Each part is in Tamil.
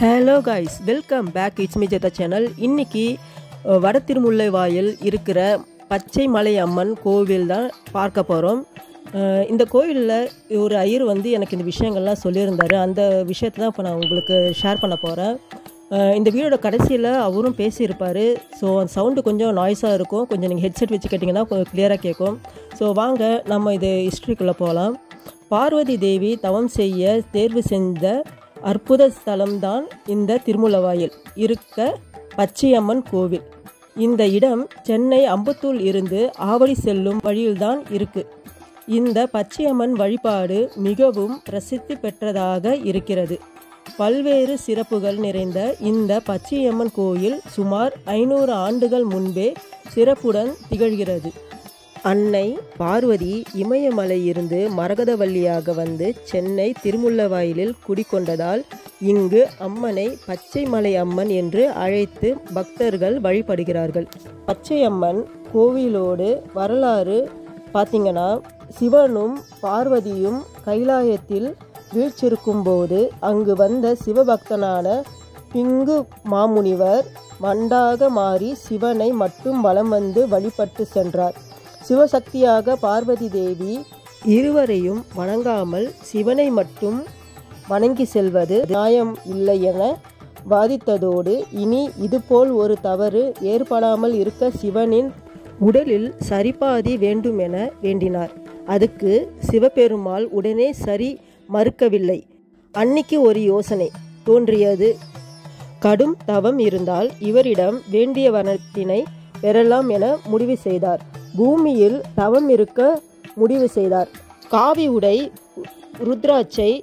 Hello guys, welcome back. It's me Jeta channel. இன்னைக்கு வட திருமுல்லைவாயில் இருக்கிற பச்சைமலை அம்மன் கோவில் தான் பார்க்க போறோம். இந்த கோவில்ல ஒரு ஐயர் எனக்கு இந்த விஷயங்கள்லாம் சொல்லியிருந்தாரு. அந்த விஷயத்தை தான் இப்போ நான் உங்களுக்கு ஷேர் பண்ண போறேன். இந்த வீடியோட கடைசியில் அவரும் பேசியிருப்பார். ஸோ அந்த சவுண்டு கொஞ்சம் நாய்ஸாக இருக்கும். கொஞ்சம் நீங்கள் ஹெட்செட் வச்சு கேட்டிங்கன்னா கொஞ்சம் கிளியராக கேட்கும். ஸோ வாங்க நம்ம இது ஹிஸ்ட்ரிக்குள்ளே போகலாம். பார்வதி தேவி தவம் செய்ய தேர்வு செஞ்ச அற்புத ஸ்தலம்தான் இந்த திருமுல்லைவாயில் இருக்க பச்சையம்மன் கோவில். இந்த இடம் சென்னை அம்பத்தூர் இருந்து ஆவடி செல்லும் வழியில்தான் இருக்கு. இந்த பச்சையம்மன் வழிபாடு மிகவும் பிரசித்தி பெற்றதாக இருக்கிறது. பல்வேறு சிறப்புகள் நிறைந்த இந்த பச்சையம்மன் கோயில் சுமார் 500 ஆண்டுகள் முன்பே சிறப்புடன் திகழ்கிறது. அன்னை பார்வதி இமயமலையிலிருந்து மரகதவள்ளியாக வந்து சென்னை திருமுல்லைவாயிலில் குடிகொண்டதால் இங்கு அம்மனை பச்சைமலை அம்மன் என்று அழைத்து பக்தர்கள் வழிபடுகிறார்கள். பச்சையம்மன் கோவிலோடு வரலாறு பார்த்தீங்கன்னா, சிவனும் பார்வதியும் கைலாயத்தில் வீழ்ச்சிருக்கும் போது அங்கு வந்த சிவபக்தனான பிங்கு மாமுனிவர் மண்டாக மாறி சிவனை மட்டும் வலம் வந்து வழிபட்டு சென்றார். சிவசக்தியாக பார்வதி தேவி இருவரையும் வணங்காமல் சிவனை மட்டும் வணங்கி செல்வது நியாயம் இல்லை என வாதித்ததோடு, இனி இதுபோல் ஒரு தவறு ஏற்படாமல் இருக்க சிவனின் உடலில் சரிபாதி வேண்டும் என வேண்டினார். அதுக்கு சிவபெருமாள் உடனே சரி மறுக்கவில்லை. அன்னிக்கு ஒரு யோசனை தோன்றியது. கடும் தவம் இருந்தால் இவரிடம் வேண்டிய வரத்தினை பெறலாம் என முடிவு செய்தார். பூமியில் தவம் இருக்க முடிவு செய்தார். காவி உடை ருத்ராட்சை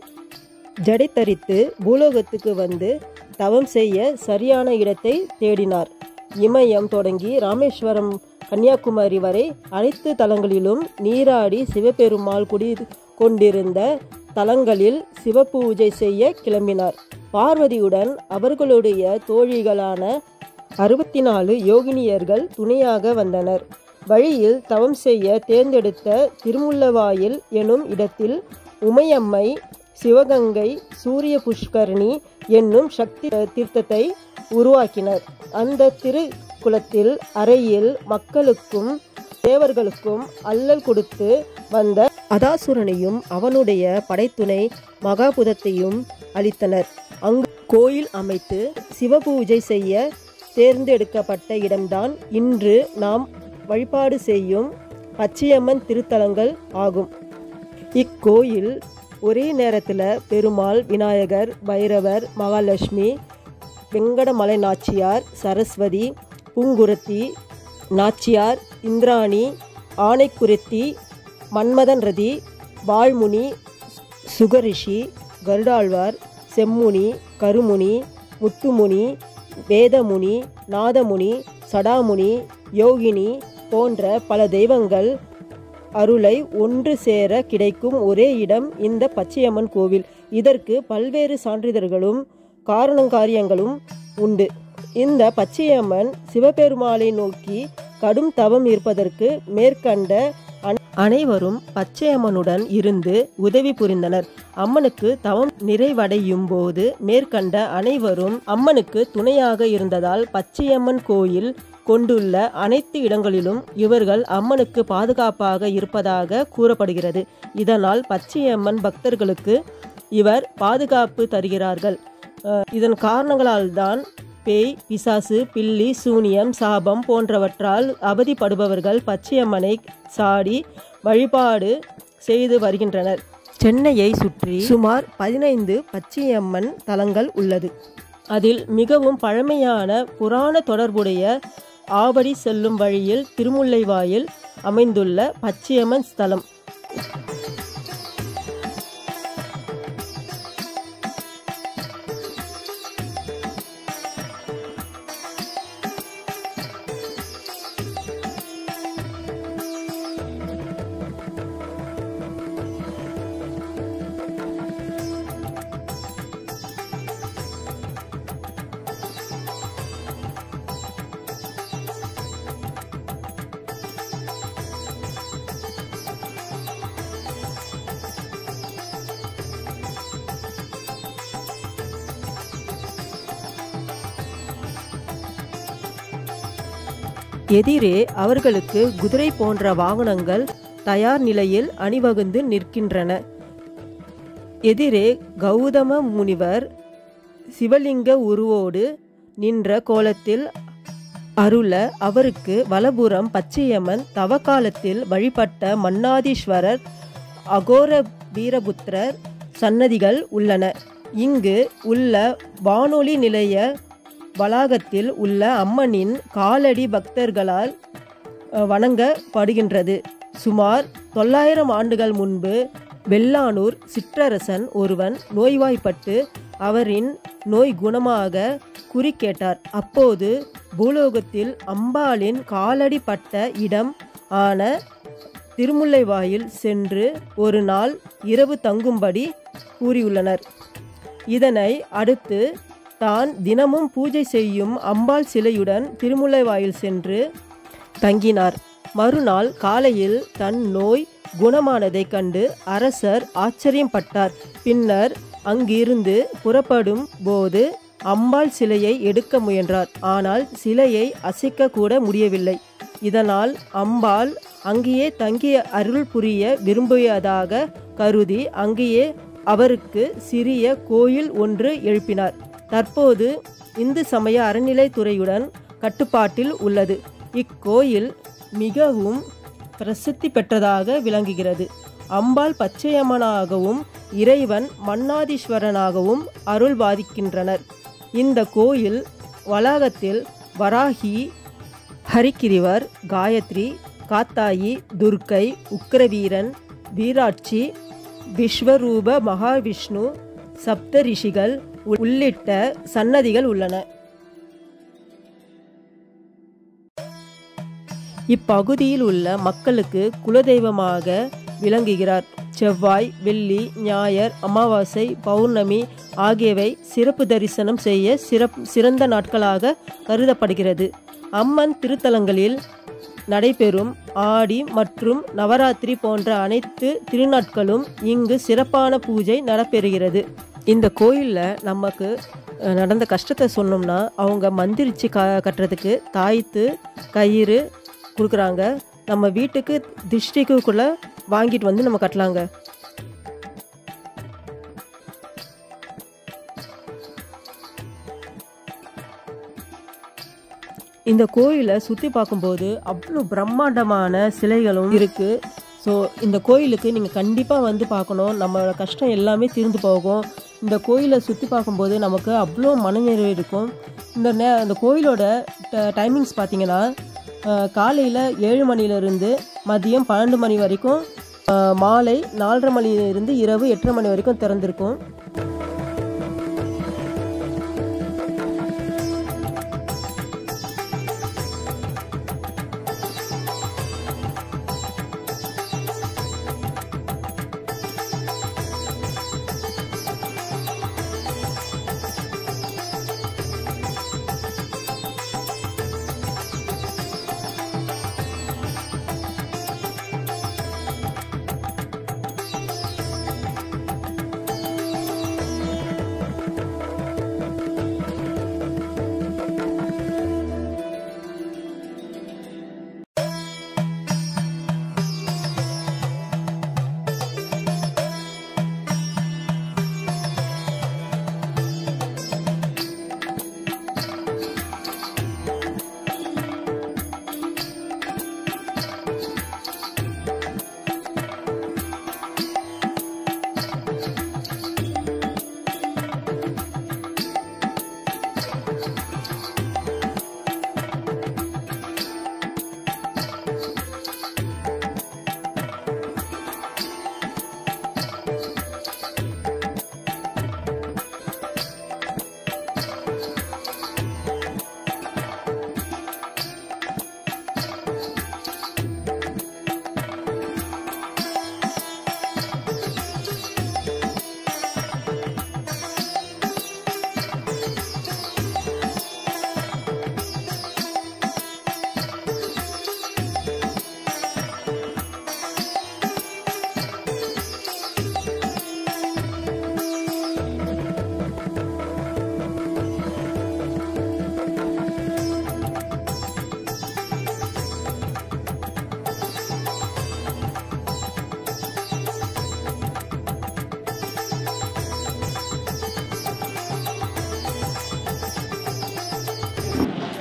ஜடை தரித்து பூலோகத்துக்கு வந்து தவம் செய்ய சரியான இடத்தை தேடினார். இமயம் தொடங்கி ராமேஸ்வரம் கன்னியாகுமரி வரை அனைத்து தலங்களிலும் நீராடி சிவபெருமாள் குடி கொண்டிருந்த தலங்களில் சிவபூஜை செய்ய கிளம்பினார். பார்வதியுடன் அவர்களுடைய தோழிகளான 64 யோகினியர்கள் துணையாக வந்தனர். வழியில் தவம் செய்ய தேர்ந்தெடுத்த திருமுல்லைவாயில் எனும் இடத்தில் உமையம்மை, சிவகங்கை, சூரிய புஷ்கரணி என்னும் சக்தி தீர்த்தத்தை உருவாக்கினர். அந்த திருக்குளத்தில் அறையில் மக்களுக்கும் தேவர்களுக்கும் அல்லல் கொடுத்து வந்த அதாசுரனையும் அவனுடைய படைத்துணை மகாபுதத்தையும் அளித்தனர். அங்கு கோயில் அமைத்து சிவபூஜை செய்ய தேர்ந்தெடுக்கப்பட்ட இடம்தான் இன்று நாம் வழிபாடு செய்யும் பச்சையம்மன் திருத்தலங்கள் ஆகும். இக்கோயில் ஒரே நேரத்தில் பெருமாள், விநாயகர், பைரவர், மகாலட்சுமி, வெங்கடமலை நாச்சியார், சரஸ்வதி, பூங்குரத்தி நாச்சியார், இந்திராணி, ஆனைக்குருத்தி, மன்மதன் ரதி, வாழ்முனி, சுகரிஷி, கருடாழ்வார், செம்முனி, கருமுனி, முத்துமுனி, வேதமுனி, நாதமுனி, சடாமுனி, யோகினி போன்ற பல தெய்வங்கள் அருளை ஒன்று சேர கிடைக்கும் ஒரே இடம் இந்த பச்சையம்மன் கோவில். இதற்கு பல்வேறு சான்றிதழ்களும் காரணங்காரியங்களும் உண்டு. இந்த பச்சையம்மன் சிவபெருமாளை நோக்கி கடும் தவம் இருப்பதற்கு மேற்கண்ட அனைவரும் பச்சையம்மனுடன் இருந்து உதவி புரிந்தனர். அம்மனுக்கு தவம் நிறைவடையும் போது மேற்கண்ட அனைவரும் அம்மனுக்கு துணையாக இருந்ததால் பச்சையம்மன் கோயில் கொண்டுள்ள அனைத்து இடங்களிலும் இவர்கள் அம்மனுக்கு பாதுகாப்பாக இருப்பதாக கூறப்படுகிறது. இதனால் பச்சையம்மன் பக்தர்களுக்கு இவர் பாதுகாப்பு தருகிறார்கள். இதன் காரணங்களால் தான் பேய், பிசாசு, பில்லி, சூனியம், சாபம் போன்றவற்றால் அவதிப்படுபவர்கள் பச்சையம்மனை சாடி வழிபாடு செய்து வருகின்றனர். சென்னையை சுற்றி சுமார் 15 பச்சையம்மன் தலங்கள் உள்ளது. அதில் மிகவும் பழமையான புராண தொடர்புடைய ஆவடி செல்லும் வழியில் திருமுல்லைவாயில் அமைந்துள்ள பச்சையம்மன் ஸ்தலம். எதிரே அவர்களுக்கு குதிரை போன்ற வாகனங்கள் தயார் நிலையில் அணிவகுந்து நிற்கின்றன. எதிரே கௌதம முனிவர் சிவலிங்க உருவோடு நின்ற கோலத்தில் அருள, அவருக்கு வலபுறம் பச்சையம்மன் தவக்காலத்தில் வழிபட்ட மன்னாதீஸ்வரர் அகோர வீரபுத்திரர் சன்னதிகள் உள்ளன. இங்கு உள்ள வானொலி நிலைய வளாகத்தில் உள்ள அம்மனின் காலடி பக்தர்களால் வணங்கப்படுகின்றது. சுமார் 900 ஆண்டுகள் முன்பு வெள்ளானூர் சிற்றரசன் ஒருவன் நோய்வாய்ப்பட்டு அவரின் நோய் குணமாக குறி கேட்டார். அப்போது பூலோகத்தில் அம்பாளின் காலடி பட்ட இடம் ஆன திருமுல்லைவாயில் சென்று ஒரு நாள் இரவு தங்கும்படி கூறியுள்ளனர். இதனை அடுத்து தான் தினமும் பூஜை செய்யும் அம்பாள் சிலையுடன் திருமுல்லைவாயில் சென்று தங்கினார். மறுநாள் காலையில் தன் நோய் குணமானதைக் கண்டு அரசர் ஆச்சரியப்பட்டார். பின்னர் அங்கிருந்து புறப்படும் போது அம்பாள் சிலையை எடுக்க முயன்றார். ஆனால் சிலையை அசைக்க கூட முடியவில்லை. இதனால் அம்பாள் அங்கேயே தங்கிய அருள் புரிய விரும்பியதாக கருதி அங்கேயே அவருக்கு சிறிய கோயில் ஒன்று எழுப்பினார். தற்போது இந்து சமய அறநிலைத்துறையுடன் கட்டுப்பாட்டில் உள்ளது. இக்கோயில் மிகவும் பிரசித்தி பெற்றதாக விளங்குகிறது. அம்பாள் பச்சையம்மனாகவும் இறைவன் மன்னாதீஸ்வரனாகவும் அருள் பாதிக்கின்றனர். இந்த கோயில் வளாகத்தில் வராகி, ஹரிக்கிரிவர், காயத்ரி, காத்தாயி, துர்க்கை, உக்கிரவீரன், வீராட்சி, விஸ்வரூப மகாவிஷ்ணு, சப்த ரிஷிகள் உள்ளிட்ட சன்னதிகள் உள்ளன. இப்பகுதியில் உள்ள மக்களுக்கு குலதெய்வமாக விளங்குகிறார். செவ்வாய், வெள்ளி, ஞாயிறு, அமாவாசை, பௌர்ணமி ஆகியவை சிறப்பு தரிசனம் செய்ய சிறந்த நாட்களாக கருதப்படுகிறது. அம்மன் திருத்தலங்களில் நடைபெறும் ஆடி மற்றும் நவராத்திரி போன்ற அனைத்து திருநாட்களும் இங்கு சிறப்பான பூஜை நடைபெறுகிறது. இந்த கோயிலில் நமக்கு நடந்த கஷ்டத்தை சொன்னோம்னா அவங்க மந்திரிச்சு கட்டுறதுக்கு தாய்த்து கயிறு கொடுக்குறாங்க. நம்ம வீட்டுக்கு திருஷ்டிக்குள்ளே வாங்கிட்டு வந்து நம்ம கட்டலாங்க. இந்த கோயிலை சுற்றி பார்க்கும்போது அவ்வளோ பிரம்மாண்டமான சிலைகளும் இருக்குது. ஸோ இந்த கோயிலுக்கு நீங்கள் கண்டிப்பாக வந்து பார்க்கணும். நம்மளோட கஷ்டம் எல்லாமே தீர்ந்து போகும். இந்த கோயிலை சுற்றி பார்க்கும்போது நமக்கு அவ்வளோ மனநிறைவு இருக்கும். இந்த கோயிலோட டைமிங்ஸ் பார்த்திங்கன்னா காலையில் 7 மணிலேருந்து மதியம் 12 மணி வரைக்கும், மாலை 4:30 மணிலிருந்து இரவு 8:30 மணி வரைக்கும் திறந்திருக்கும்.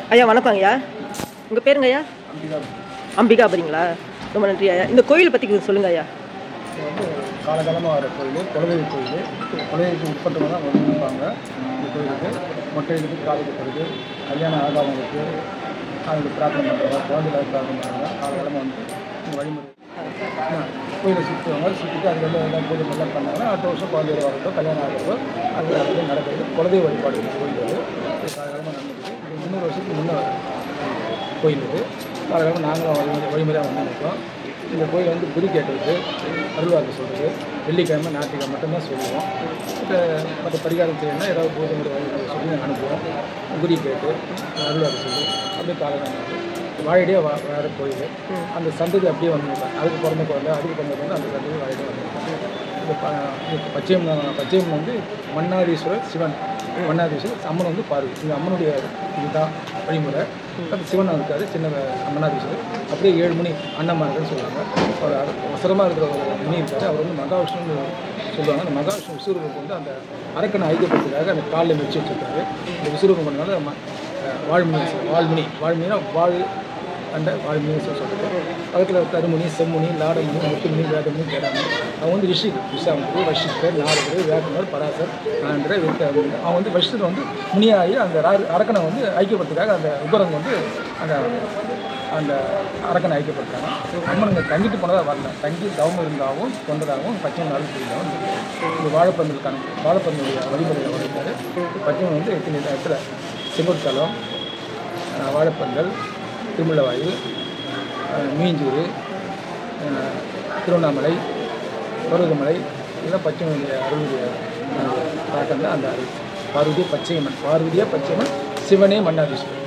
ஐயா வணக்கம் ஐயா. உங்கள் பேருங்க ஐயா? அம்பிகாபுரிங்களா? ரொம்ப நன்றி ஐயா. இந்த கோயில் பற்றி சொல்லுங்கள் ஐயா. காலகாலமாக வர கோயில், குலதெய்வ கோயில். குலதெய்வத்துக்கு உட்பட்டவங்க தான் வந்துருப்பாங்க. இந்த கோயிலுக்கு மொட்டைகளுக்கு காலை கட்டுறது, கல்யாணம் ஆகாதவங்களுக்கு அவங்களுக்கு பிரார்த்தனை பண்ணுறாங்க, குழந்தைகளுக்கு பிரார்த்தனை பண்ணுறாங்க. காலகாலமாக வந்து இந்த வழிமுறை கோயிலை சுற்றுவாங்க. சுற்றிட்டு அதுக்கு எல்லாம் பூஜை எல்லாம் பண்ணாங்கன்னா அடுத்த வருஷம் குழந்தைகள் வரதோ கல்யாணம் ஆகிறதோ அது நடக்கிறது. குலதெய்வ வழிபாடு கோயில் அது காலகாலமாக நடந்துருக்கு. இது 300 வருஷத்துக்கு முன்னே கோயில் இது. காலகாலமாக நாங்களும் வழிமுறையாக வந்து நினைப்போம். இந்த கோயில் வந்து குறி கேட்குறது, அருள்வாக்கு சொல்கிறது, வெள்ளிக்கிழமை ஞாயிற்றுக்கிழமை மட்டும்தான் சொல்லுவோம். இப்போ மற்ற பரிகாரம் செய்யணும்னா ஏதாவது பூஜை முறை சொல்லி நாங்கள் அனுப்புவோம். குறி கேட்டு அருள்வாக்கு சொல்லி அப்படியே காலகாலம் வாழையே வேறு கோயில். அந்த சந்ததி அப்படியே வந்துருக்காங்க. அதுக்கு பிறந்த குழந்தை அதுக்கு பிறந்த குழந்தை அந்த சந்ததி வாழையே வந்துருக்காங்க. இந்த பச்சையம்மன் வந்து மன்னாதீஸ்வரர் சிவன், மன்னாதீஸ்வரர் அம்மன் வந்து பார்வதி. இந்த அம்மனுடைய இதுதான் வழிமுறை. அந்த சிவன் இருக்காரு, சின்ன மன்னாதீஸ்வரர். அப்படியே 7 மணி அண்ணமார்கள் சொல்லுவாங்க. அவர் அவசரமாக இருக்கிற ஒரு மணி இருக்காரு. அவர் வந்து மகாவிஷ்ணுன்னு சொல்லுவாங்க. அந்த மகாவிஷ்ணு விஸ்வரூபம் வந்து அந்த அரக்கனை ஐக்கியப்படுத்துக்காக அந்த காலில் வச்சு வச்சுருக்காரு. இந்த விஸ்வரூபம் பண்ணனால வாழ்மினா அந்த வாழ்மின்னு சொல்கிறது. பக்கத்தில் தருமுனி, செம்முனி, லாடமுனி, முத்துமுனி, வேதமுனி, கேடாமணி. அவங்க வந்து ரிஷிகள், விசாமுக்கு, வஷிஷ்டர், நாரதர், வேதனர், பராசர், நான்ற அவங்க வந்து வஷிஷ்டர் வந்து முனியாகி அந்த அரக்கனை வந்து ஐக்கியப்படுத்துக்காக அந்த உபரங்க வந்து அந்த அரக்கனை ஐக்கியப்படுத்தாங்க. அம்மனுங்க தங்கிட்டு போனதாக வரல, தங்கி தவம் இருந்தாகவும் கொண்டதாகவும் பச்சையம்மன் நாள் செய்யலாம். இந்த வாழைப்பந்தனுடைய வழிமுறையில் வருகிறாரு. பச்சையம்மன் வந்து இத்தனை இடத்துல செங்கோட்தலம், வாழைப்பந்தல், திருமுல்லவாயில், மீஞ்சூர், திருவண்ணாமலை, பருவதமலை, இதெல்லாம் பச்சையம்மனுடைய அருளுடைய தாக்கம் தான் அந்த அருள். பார்வதியே பச்சையம்மன், சிவனே மன்னாதீஸ்வரர்.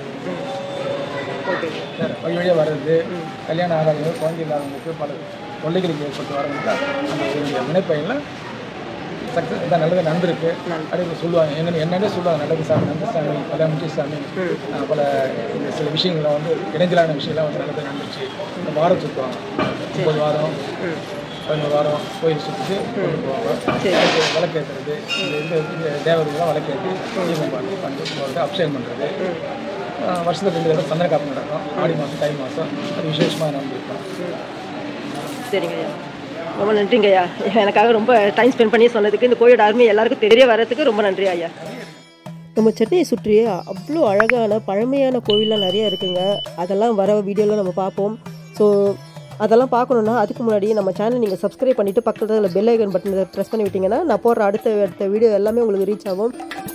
வழி வழியாக வர்றது, கல்யாணம் ஆகாதவங்க, குழந்தை இல்லாதவங்களுக்கு, பல தொல்லைகளுக்கு ஏற்பட்டு வரவங்க அந்த என்னுடைய வினைப்பயனில் சக்ஸஸ் இதான் நல்லது நடந்திருக்கு அப்படின்னு சொல்லுவாங்க. என்னென்ன சொல்லுவாங்க, நல்லது சாமி, நன்றி சாமி, கல்யாணம் முடிச்சு சாமி, பல இந்த சில விஷயங்கள்லாம் வந்து இடைஞ்சலான விஷயம்லாம் வந்து நல்லது நடந்துச்சு. இந்த வாரம் சுற்றுவாங்க, 9 வாரம் 11 வாரம் கோயில் சுற்றிட்டு கொண்டு போவாங்க. விளக்கேற்றுறது, இந்த தேவதைகள்லாம் விளக்கேற்றி தீபம் பண்ணி போகிறது, அபிஷேகம் பண்ணுறது. வருஷத்துக்கு 2 தடவை சந்தன காப்பு நடக்கும். ஆடி மாதம், தை மாதம் அது விசேஷமாக நடந்துருக்கோம். சரிங்க ஐயா, ரொம்ப நன்றிங்க ஐயா. எனக்காக ரொம்ப டைம் ஸ்பெண்ட் பண்ணி சொன்னதுக்கு, இந்த கோயிலோட அருமை எல்லாருக்கும் தெரிய வரதுக்கு ரொம்ப நன்றி ஐயா. நம்ம சென்னையை சுற்றி அவ்வளோ அழகான பழமையான கோவில்லாம் நிறைய இருக்குங்க. அதெல்லாம் வர வீடியோவில் நம்ம பார்ப்போம். ஸோ அதெல்லாம் பார்க்கணுன்னா அதுக்கு முன்னாடி நம்ம சேனல் நீங்கள் சப்ஸ்கிரைப் பண்ணிவிட்டு பக்கத்தில் பெல் ஐக்கன் பட்டனை ப்ரெஸ் பண்ணி விட்டிங்கன்னா நான் போடுற அடுத்த வீடியோ எல்லாமே உங்களுக்கு ரீச் ஆகும்.